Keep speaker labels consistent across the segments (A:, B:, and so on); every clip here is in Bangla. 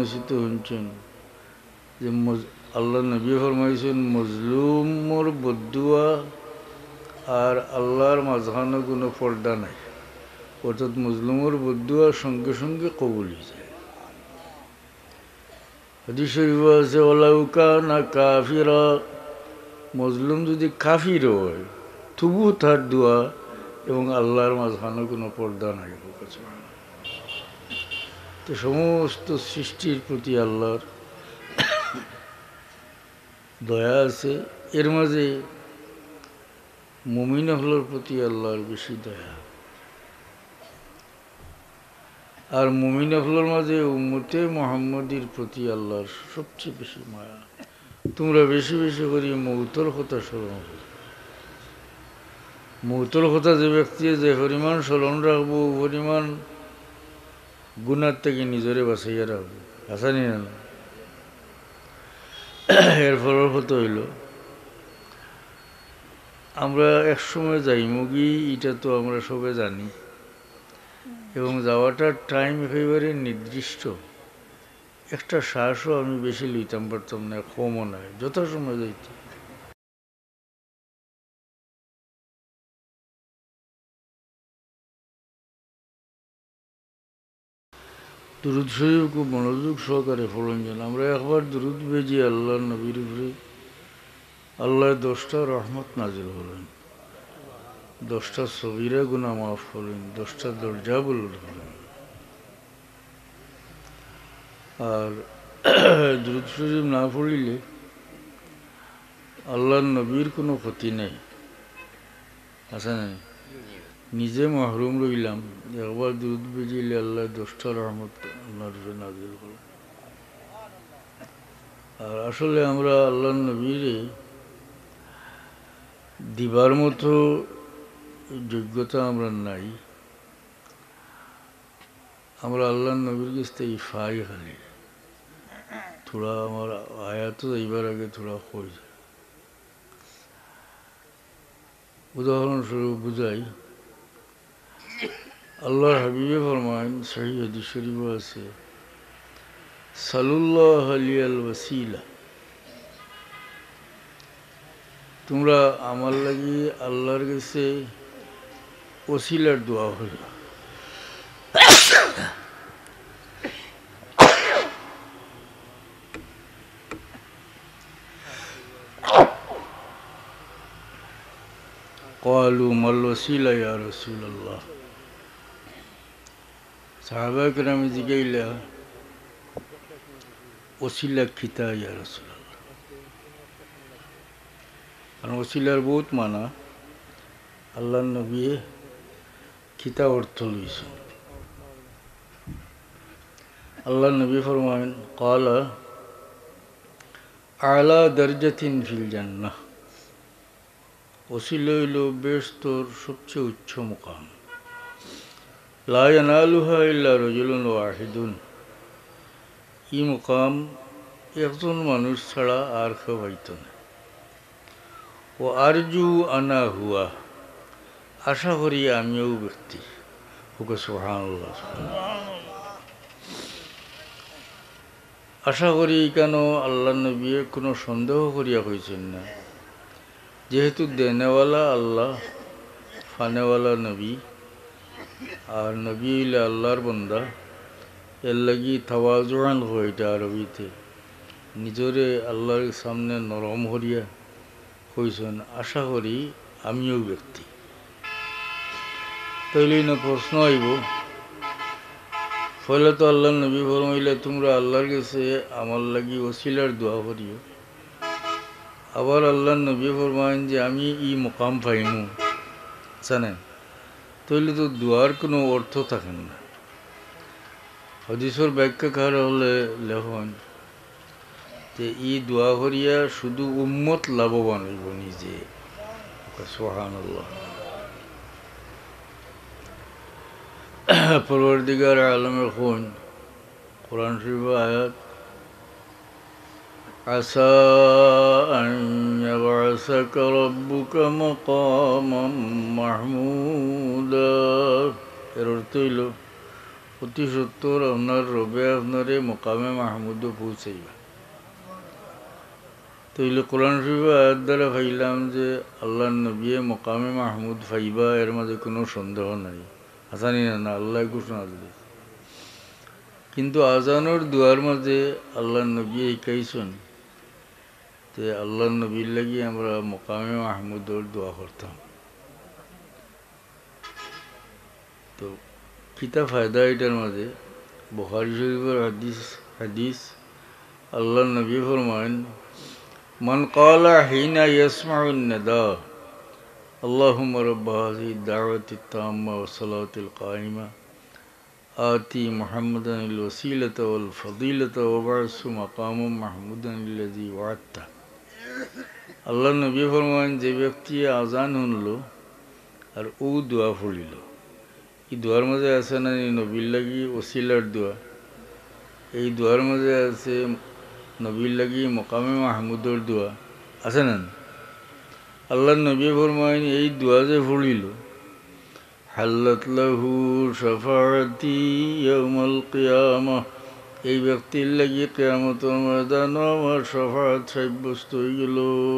A: নসিহত শুনছেন যে আল্লাহ নবী ফরমাইছেন মজলুমর বদুয়া আর আল্লাহর মাঝখানে কোনো পর্দা নাই, অর্থাৎ মজলুমর বদুয়ার সঙ্গে সঙ্গে কবুল হয়ে যায়। হাদিস শরীফ আছে ওয়ালাউ কানা কাফিরা, মজলুম যদি কাফির হয় তবু তার দোয়া এবং আল্লাহর মাঝখানে কোনো পর্দা নাই। তো সমস্ত সৃষ্টির প্রতি আল্লাহর দয়া আছে, এর মাঝে মুমিন হলোর প্রতি আল্লাহর বেশি দয়া, আর মুমিন হলোর মাঝে উম্মতে মুহাম্মদীর প্রতি আল্লাহর সবচেয়ে বেশি মায়া। তোমরা বেশি বেশি করি মৌতর কথা স্মরণ করো। মৌতর কথা যে ব্যক্তি যে পরিমাণ স্মরণ রাখবো পরিমাণ গুনার থেকে নিজরে বাঁচাইয়া রাখবো, আসানি না। এর ফলের কথা হইল আমরা একসময় যাই মুগি, এটা তো আমরা সবে জানি, এবং যাওয়াটার টাইম একেবারে নির্দিষ্ট। একটা শ্বাসও আমি বেশি লইতাম পারতাম না, কমও নয়, যথাসময় যাইতে। দুরুদ শরীফ খুব মনোযোগ সহকারে ফলন যেন আমরা একবার দুরুদ বেজি আল্লাহ নবীর উপরে, আল্লাহ 10টা রহমত নাজিল হলেন, 10টা সগীরা গুনাহ মাফ হলেন, 10টা দরজা বললেন। আর দুরুদ শরীফ না পড়িলে আল্লাহর নবীর কোনো ক্ষতি নেই, আছে না? নিজে মাহরুম রইলাম, একবার দুরুদ বেজিলে আল্লাহ 10টা রহমত আল্লাহর উপরে নাজিল হলেন। আর আসলে আমরা আল্লাহর নবীরে দিবার মতো যোগ্যতা আমরা নাই, আমরা আল্লাহর নবীর কাছে ইফাই খালি থোড়া আমার আয়াত এইবার আগে থোড়া কই যায়। উদাহরণস্বরূপ বুঝাই, আল্লাহর হাবিবে ফরমান, সহিহ হাদিস শরীফ আছে, সালুল্লাহ আলিয়াল ওয়াসিলা, তোমরা আমার লাগি আল্লাহর কাছে ওসিলার দোয়া হইল। ক্বালু মাল ওয়াসিলা ইয়া রাসূলুল্লাহ, সাহাবা কেরাম জিজ্ঞাইলা ওসিলা খিতা ইয়া রাসূলুল্লাহ। কারণ ওসিলার বহুত মানা, আল্লাহর নবী খিতা অর্থ লইছেন। আল্লাহর নবী ফরমান, ক্বালা আলা দারজাতিন ফিল জান্নাহ, ওসিলা হইল বেহেশতের সবচেয়ে উচ্চ মুকাম। লা ইয়ানালুহা ইল্লা রাজুলুন ওয়াহিদুন, এই মুকাম একজন মানুষ ছাড়া আর কেউ পাইত না। ও আরজু আনা হুয়া, আশা করি আমিও ব্যক্তি। ওকে সুবহানাল্লাহ। আশা করি কেন আল্লাহ নবী কোনো সন্দেহ করিয়া কইছেন না, যেহেতু দেনেওয়ালা আল্লাহ, ফানেওয়ালা নবী, আর নবী হইলে আল্লাহর বন্দা, এর লাগি তাওয়াজুআন হয় এটা আরবিতে, নিজরে আল্লাহর সামনে নরম হরিয়া কইছেন আশা করি আমিও ব্যক্তি। তাইলে না প্রশ্ন আইব, ফলে তো আল্লাহ নবী ফরমাইলে তোমরা আল্লাহর কাছে আমার লাগি ওসিলার দোয়া করিও, আবার আল্লাহ নবী ফরমাইন যে আমি ই মুকাম পাইমু, জানেন? তাইলে তো দোয়ার কোনো অর্থ থাকে না। হাদিসের ব্যাখ্যাকার হলে লেখন যে ই দোয়া করিয়া শুধু উম্মত লাভবান হইব নিজে। সুবহানাল্লাহ। পরওয়ারদিগার আলমের খুন কোরআন শরীফ আয়াত, আসা আন ইয়াবআসাকা রাব্বুকা মাকামান মাহমুদা, এর অর্থ হইল অতি সত্তর আপনার রবে আপনারে মোকামে মাহমুদও পৌঁছাইবা। তো এইগুলো কোরআন শরীফ আয়াত দ্বারা ভাইলাম যে আল্লাহ নবীয়ে মোকামে মাহমুদ ফাইবা, এর মাঝে কোনো সন্দেহ নাই। আসানি না আল্লাহ ঘোষণা দিলে। কিন্তু আজানোর দুয়ার মাঝে আল্লাহ নবী শিকাইছেন যে আল্লাহ নবীর লাগি আমরা মোকামে মাহমুদর দোয়া করতাম। তো কিতা ফায়দা এটার মাঝে? বুখারী শরীফের হাদিস আল্লাহ নবী ফরমায়েন, মান ক্বালা হিনা ইয়াসমাউন নিদা আল্লাহুম্মা রাব্ব হাযিহি দাওয়াতি তাম্মা ওয়াস সালাতিল কায়িমা আতি মুহাম্মাদানিল ওয়াসিলাতা ওয়াল ফাদিলাতা ওয়াবআসহু মাকামান মাহমুদান আল্লাযী ওয়া'আদতা। আল্লাহ নবী ফরমায়েন, যে ব্যক্তি আজান শুনল আর ও দোয়া পড়িল, এই দোয়ার মাঝে আছে না নবীর লাগি ওসিলার দোয়া, এই দোয়ার মাঝে আছে নবীর লাগি মকামে মাহমুদর দোয়া, আছে না? আল্লাহ নবী ফরমায়েন, এই দোয়া যে পড়িল হাল্লাত লাহু শাফাআতি ইয়াউমাল কিয়ামাহ, এই ব্যক্তির লাগি কিয়ামতের ময়দানে আমার শাফাআত সাব্যস্ত হয়ে গেল।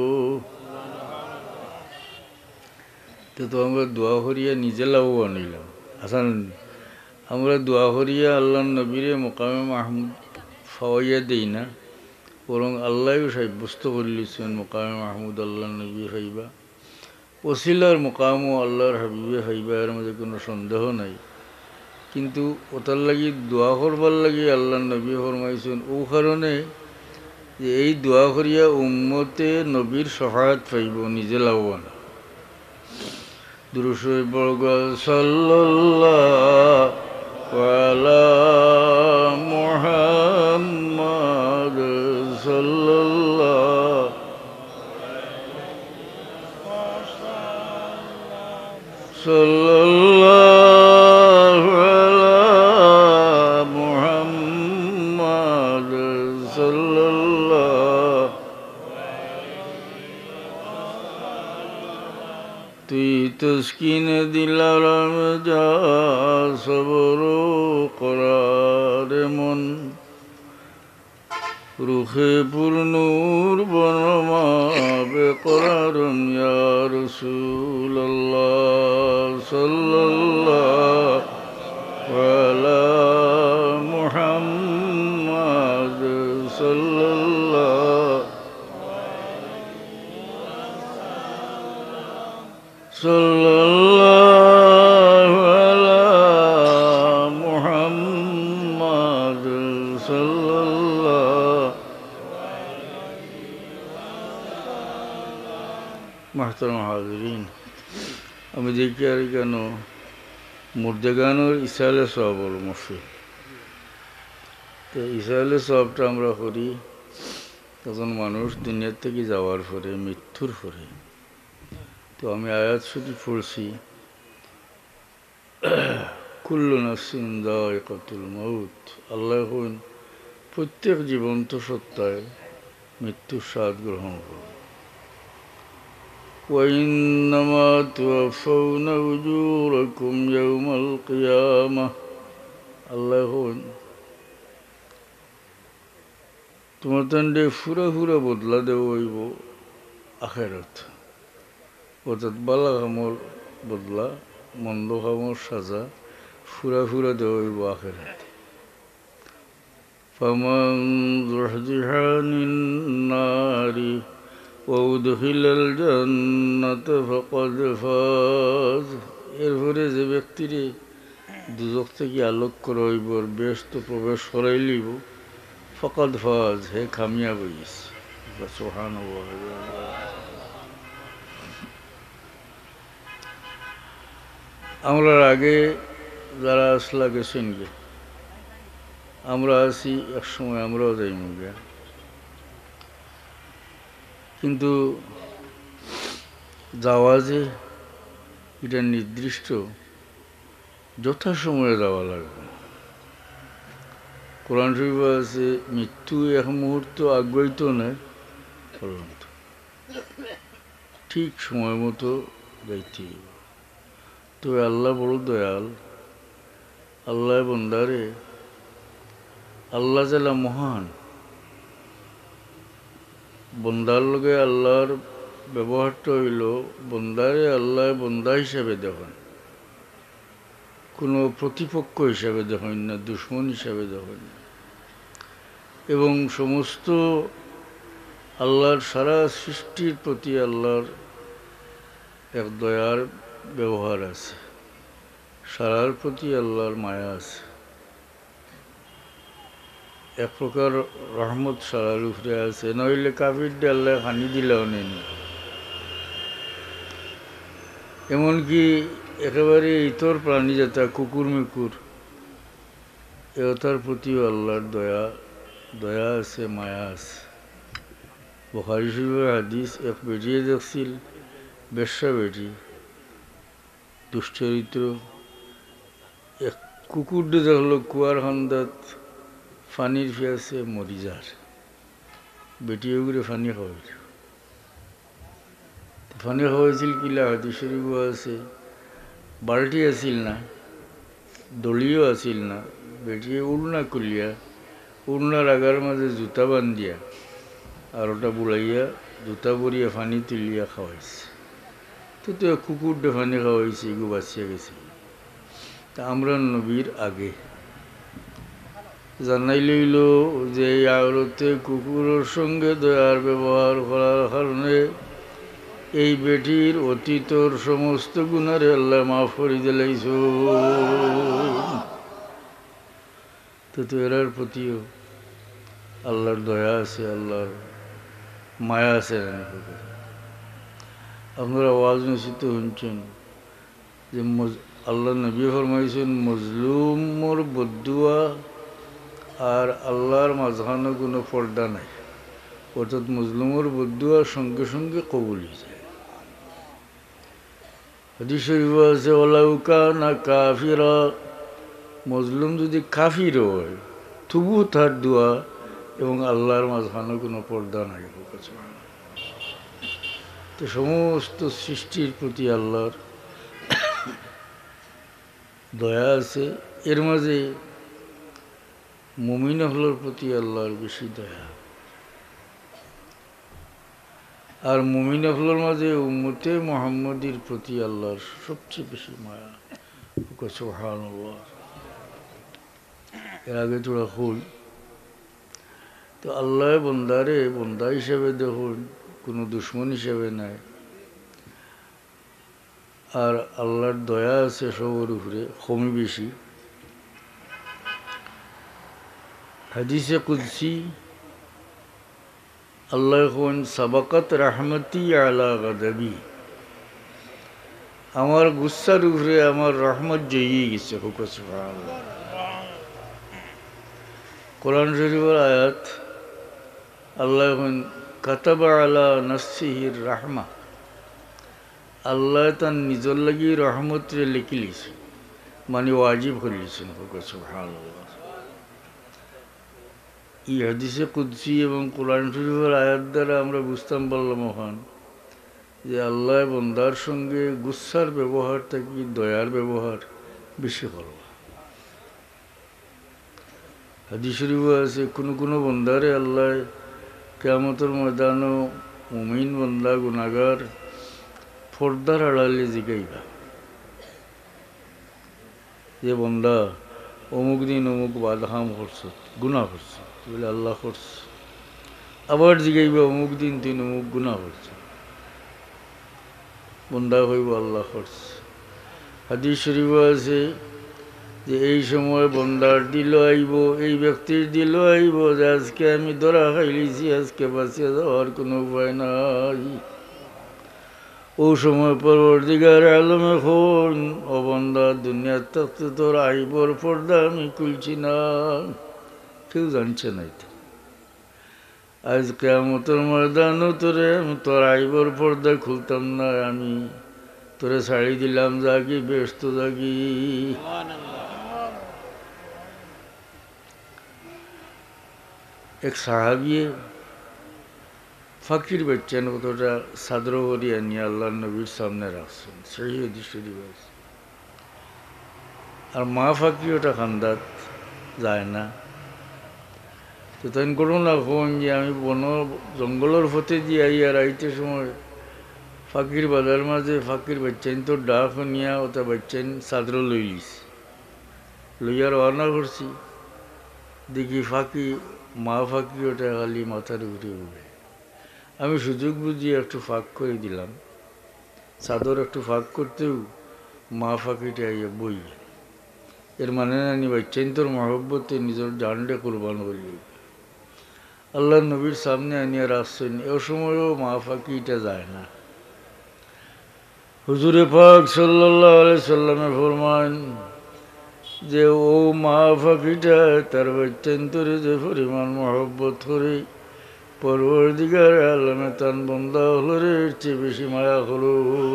A: তো আমরা দোয়া করিয়া নিজে লাভবান হইলাম, আসান? আমরা দোয়া করিয়া আল্লাহ নবীরে মোকামে মাহমুদ ফাওয়াইয়া দেই না, বরং আল্লাহও সাব্যস্ত করে লিছেন মোকামে মাহমুদ আল্লাহ নবী হইবা, ওসিলার মোকামও আল্লাহর হাবিবে হইবা, এর মধ্যে কোনো সন্দেহ নাই। কিন্তু ওটার লাগি দোয়া করবার লাগি আল্লাহ নবী ফরমাইছেন ও কারণে যে এই দোয়া করিয়া উম্মতে নবীর সহায়ত পাইব, নিজে লাভবান। দুরূদ শরীফ পড়ো, সাল্লাল্লাহু আলা মুহাম্মাদ সাল্লাল্লাহু আলা মুহাম্মাদ সাল্লাল্লাহু। তুই তসকিন দিলার যা সবর করার মন, রুখে পূর্ণুর বনমাবে করারম ইয়া রাসূলুল্লাহ সাল্লাল্লাহু আলা মুহাম্মাদ সাল্লাল্লাহু সাল্লাল্লাহু আলা মুহাম্মাদ সাল্লাল্লাহু। মাহতারাম হাজিরিন, আমি দেখি আর কেন মুর্দেগানোর ইসালে সব হলো মশহুর। তো ইসালে সবটা আমরা করি তখন মানুষ দুনিয়ার থেকে যাওয়ার পরে, মৃত্যুর পরে। তো আমি আয়াত শরীফ পড়ছি, কুল্লু নাফসিন যায়কাতুল মাউত, আল্লাহ কইন প্রত্যেক জীবন্ত সত্তায় মৃত্যুর স্বাদ গ্রহণ করুন। وإنما توفون أجوركم يوم القيامة, আল্লাহ তোমার তান্ডে ফুরা ফুরা বদলা দেব হইব আখেরাত, অর্থাৎ বালা কামর বদলা, মন্দ কামর সাজা ফুরা ফুরা দেব হইব আখেরাত। ফামান যুহজিহা আনিন নারি ওয়াউদখিলাল জান্নাত ফাকাদ ফাজ, এরপরে যে ব্যক্তিরে দুজক থেকে আলোক করা হইব, বেহেশত প্রবেশ করাই লইব, ফাকাদ ফাজ, হে কামিয়াব হইছে। সুবহানাল্লাহ। আমরা আগে যারা আসলা গেছেন গে, আমরা আছি, এক সময় আমরাও যাইব গে, কিন্তু যাওয়া যে এটা নির্দিষ্ট যথাসময়ে যাওয়া লাগবে। কোরআন শরীফ আছে মৃত্যু এক মুহূর্ত আগ্রহিত নয়, ঠিক সময় মতো যাইতে। তো আল্লাহ বড় দয়াল, আল্লাহ বন্দারে, আল্লাহ যারা মহান, বন্দার লগে আল্লাহর ব্যবহারটা হইল বন্দারে আল্লাহ বন্দা হিসাবে দেখেন, কোনো প্রতিপক্ষ হিসাবে দেখেন না, দুশ্মন হিসাবে দেখেন না। এবং সমস্ত আল্লাহর সারা সৃষ্টির প্রতি আল্লাহর এক দয়ার ব্যবহার আছে, সারার প্রতি আল্লাহর মায়া আছে, এক প্রকার রহমত সারার উপরে আছে। নইলে কাফির দিয়ে আল্লাহ হানি দিলেও নেন। এমনকি একেবারে ইতর প্রাণী যেটা কুকুর মেকুর, তার প্রতিও আল্লাহর দয়া আছে, মায়া আছে। বুখারী শরীফের হাদিস, এক বেটিয়ে দেখছিল, বেশ্যা বেটি, দুশ্চরিত্র, এক কুকুর দেখল কুয়ার খান্দাত ফানির ফিয়াছে মরি যার, বেটিয়ে করে ফানি খাওয়াইল। ফানি খাওয়াইছিল কিলা, হাদিস শরীফ আছে, বাল্টি আছিল না, দলিও আছিল না, বেটিয়ে উড়না কুলিয়া, উড়নার আগার মাঝে জুতা বান্ধিয়া আর ওটা বুলাইয়া জুতা পরিয়া ফানি তুলিয়া খাওয়াইছে। তো কুকুর ডে ফানি খাওয়াইছে, এগু বাঁচিয়া গেছে। তা আমরা নবীর আগে জানাই লইল যে এই আওরতে কুকুরের সঙ্গে দয়ার ব্যবহার করার কারণে এই বেটির অতীতর সমস্ত গুণারে আল্লাহ মাফ করে দিলাইছ। তো এরার প্রতিও আল্লাহর দয়া আছে, আল্লাহর মায়া আছে। আপনারা আওয়াজ নিশ্চিত শুনছেন যে আল্লাহ নবী ফরমাইছেন মজলুমর বদুয়া আর আল্লাহর মাঝখানে কোনো পর্দা নাই, অর্থাৎ মজলুমর বদুয়া সঙ্গে সঙ্গে কবুল হয়ে যায়। হাদিস শরীফ আছে, ওয়ালাউ কানা কাফিরা, মজলুম যদি কাফির হয় তবু তার দোয়া এবং আল্লাহর মাঝখানে কোনো পর্দা নাই। তো সমস্ত সৃষ্টির প্রতি আল্লাহর দয়া আছে। এর মাঝে মুমিন হলোর প্রতি আল্লাহর বেশি দয়া, আর মুমিন হলোর মাঝে উম্মতে মুহাম্মদীর প্রতি আল্লাহর সবচেয়ে বেশি মায়া। সুবহানাল্লাহ। এর আগে তোরা হল তো আল্লাহ বন্দারে বন্দা হিসেবে দেখুন, কোনো দুশ্মন হিসেবে নাই। আর আল্লাহর দয়া আছে সবার উপরে, কমই বেশি। হাদিসে কুদসি আল্লাহ কোন সাবাকাত রাহমতি আলা গাদাবি, আমার গুসার উপরে আমার রহমত জয়িয়ে গেছে। সুবহানাল্লাহ। কোরআন শরীফের আয়াত, আল্লাহ কোন কাতাবা আলা নাফসিহির রাহমা, আল্লাহ তার নিজের লাগি রহমতরে লিখি লিছে, মানে ওয়াজিব করে লিছেন। সুবহানাল্লাহ। এই হাদিসে কুদসি এবং কোরআন শরীফের আয়াত দ্বারা আমরা বুঝতাম পারলাম ওখান যে আল্লাহ বন্দার সঙ্গে গুসার ব্যবহার থাকি দয়ার ব্যবহার বেশি করবা। হাদিস শরীফে আছে, কোনো বন্দারে আল্লাহ কিয়ামতের ময়দানও মুমিন বন্দা গুনাহগার পর্দার আড়ালে জিগাইবা যে বন্দা অমুক দিন অমুক বাদহাম করছ, গুনাহ করছ, বলে আল্লাহ করছ। আবার জিগাইবা অমুক দিন তুই অমুক গুনাহ করছ, বন্দা হইব আল্লাহ করছ। হাদিস শরীফ আছে যে এই সময় বন্দার দিল আইব, এই ব্যক্তির দিল আইব যে আজকে আমি ধরা খাইলিছি, আজকে বাঁচিয়ে যাওয়ার কোনো উপায় নাই। ও সময় পরবর্তীকার আলমে খুন, ও বন্দা দুনিয়ার থাকতে তোর আইবর পর্দা আমি খুলছি না, কেউ জানছে না। আজ কিয়ামতের ময়দানও তোরে আমি তোর আইবর পর্দা খুলতাম না, আমি তোরে ছাড়ি দিলাম, জাগি ব্যস্ত জাগি। এক সাহাবিয়ে ফাকির বাচ্চান কতটা সাদর করিয়া নিয়ে আল্লাহ নবীর সামনে রাখছেন, সেই দৃশ্য দিবস। আর মা ফাঁকি ওটা খান্দাত যায় না। তো তাই করুন না ফোন যে আমি বন জঙ্গলের পথে দিয়ে আর আইতে সময় ফাঁকির বাজার মাঝে ফাঁকির বাচ্চাইন তো ডাক নিয়া ওটা বাচ্চাইন চাদর লইলিস লইয়ার রওনা করছি, দেখি ফাঁকি মা ফাঁকি ওটা খালি মাথার উপরে উঠে। আমি সুযোগ বুঝিয়ে একটু ফাঁক করে দিলাম, চাদর একটু ফাঁক করতেও মা ফাঁকিটা আইয়া বই। এর মানে নানি বাচ্চাইন তোর মহব্বতে নিজের জানডে কোরবান করলি। আল্লাহ নবীর সামনে আনিয়া রাখছেন, এ সময়ও মা ফাঁকিটা যায় না। হুজুরে পাক সাল্লাল্লাহু আলাইহি সাল্লামে ফরমান যে ও মা ফাঁকিটা তার বাচ্চান্তরে যে পরিমাণ মহব্বত করে পরবর্তীকার আলমে তান বন্ধা হলো রে চেয়ে বেশি মায়া হলো।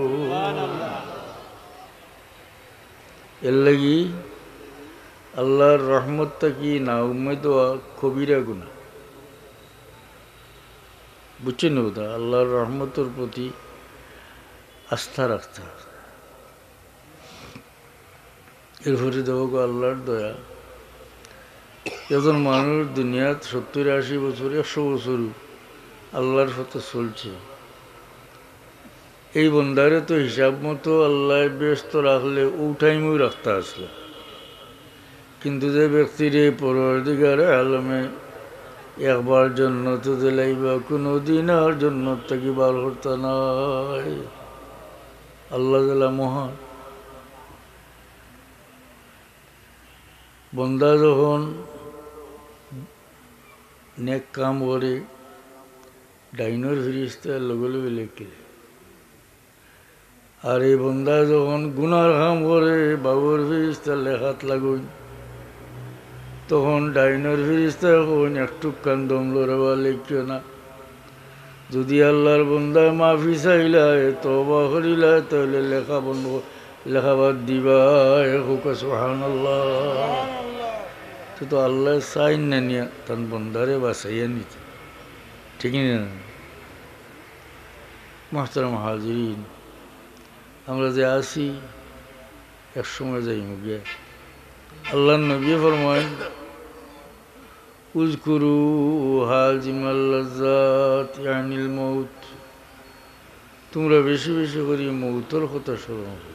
A: এর লাগি আল্লাহর রহমতটা কি না উম্মত কবিরা গুনাহ, বুঝছেন ওটা? আল্লাহর রহমতের প্রতি আস্থা রাখতে হবে। এরপরে দেখো আল্লাহর দয়া, যখন মানুষ দুনিয়াত 70-80 বছর 100 বছরও আল্লাহর সাথে চলছে, এই বন্দারে তো হিসাব মতো আল্লাহ ব্যস্ত রাখলে ও টাইমেও রাখতে আসলো। কিন্তু যে ব্যক্তির পরবর্তীকার আলমে একবার জন্নত দিলাইবা কোনো দিন আর জন্নত থেকে বার করতে নাই। আল্লাহ দিলা মহান। বন্দা যখন নেক কাম করে ডাইনোর ফিরিস্তা লগে লগে লেখে, আর এই বন্দা যখন গুনার কাম করে বাবুর ফিরিস্তা লেখাত লাগুন, তখন ডাইনোর ফিরিস্তা কখন একটু কান দম লড়াবা লেখিও না। যদি আল্লাহর বন্দায় মাফি চাইলায় তওবা করিলায় তাহলে লেখা বন্ধ লেখাবাদ দিবা। সুবহানাল্লাহ। তো আল্লাহ চাইন না নিয়া তান বন্দারে বাঁচাইয়া নিতে, ঠিক না? মুহতারাম হাজিরিন, আমরা যে আছি এক সময় যাই মুগিয়া। আল্লাহ নবী ফরমায় উযকুরু হাজিমাল লাযাত ইয়ানিল মউত, তোমরা বেশি বেশি করে মৌতের কথা স্মরণ করো।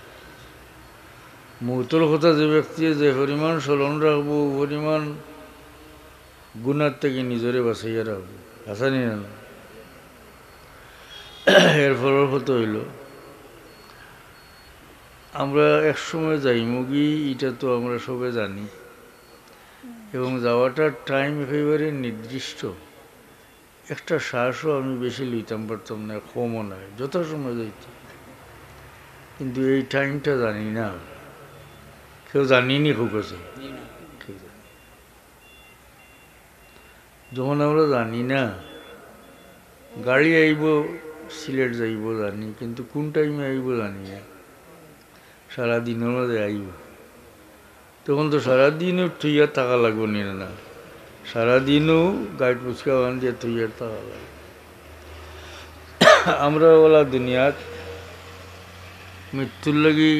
A: মৌতের কথা যে ব্যক্তি যে পরিমাণ স্মরণ রাখবো পরিমাণ গুনার থেকে নিজরে বাঁচাইয়া রাখবো, আসানি না? এর ফলের কথা হইল আমরা এক সময় যাই মুগি, এটা তো আমরা সবে জানি, এবং যাওয়াটার টাইম একেবারে নির্দিষ্ট। একটা শ্বাসও আমি বেশি লইতাম পারতাম না, কমও নয়, যথাসময় যাইত। কিন্তু এই টাইমটা জানি না, কেউ জানিনি খুব আছে। যখন আমরা জানি না, গাড়ি আইব সিলেট যাইব জানি, কিন্তু কোন টাইমে আইব জানি না, সারাদিনের মাঝে আইব, তখন তো সারাদিনও থইয়া থাকা লাগবো নি না, সারাদিনও গাইড পুচকা বান দিয়ে থইয়া থাকা লাগবে। আমরা ওলা দুনিয়াত মৃত্যুর লাগি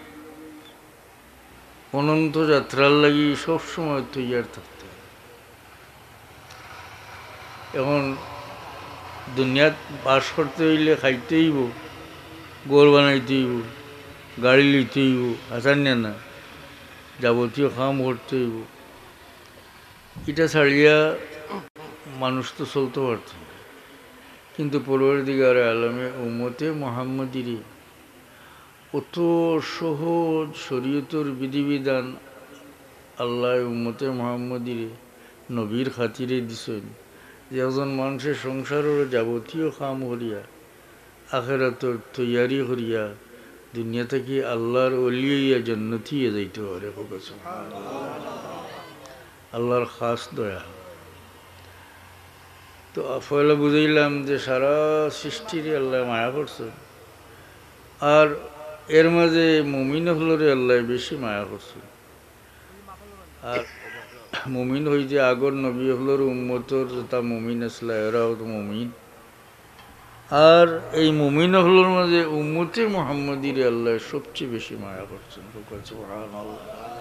A: অনন্ত যাত্রার লাগি সবসময় তৈয়ার থাকতে। এখন দুনিয়াত বাস করতে হইলে খাইতে হইব, গোর বানাইতে হইব, গাড়ি লইতে হইব, আসান না, যাবতীয় কাম করতে হইব। এটা ছাড়িয়া মানুষ তো চলতে পারত না। কিন্তু পরবর্তীকার আলমে উম্মতে মুহাম্মদীরে অত সহজ শরীয়তের বিধিবিধান আল্লাহ উম্মতে মুহাম্মদীরে নবীর খাতিরে দিছেন যে একজন মানুষের সংসারের যাবতীয় কাম করিয়া আখিরাতের তৈয়ারি করিয়া দুনিয়া থেকে আল্লাহর ওলি হইয়া জান্নাতি হইয়া যাইতে পারে। আল্লাহর খাস দয়া। তো পয়লা বুঝাইলাম যে সারা সৃষ্টিরে আল্লাহ মায়া করছে, আর এর মাঝে মুমিন হলরে আল্লাহ বেশি মায়া করছে। আর মুমিন হই যে আগর নবী হলর উম্মতর তা মুমিন আসলা, এরাও তো মুমিন। আর এই মুমিনগুলোর মাঝে উম্মতে মুহাম্মাদির আল্লাহ সবচেয়ে বেশি মায়া করছেন। সুবহানাল্লাহ।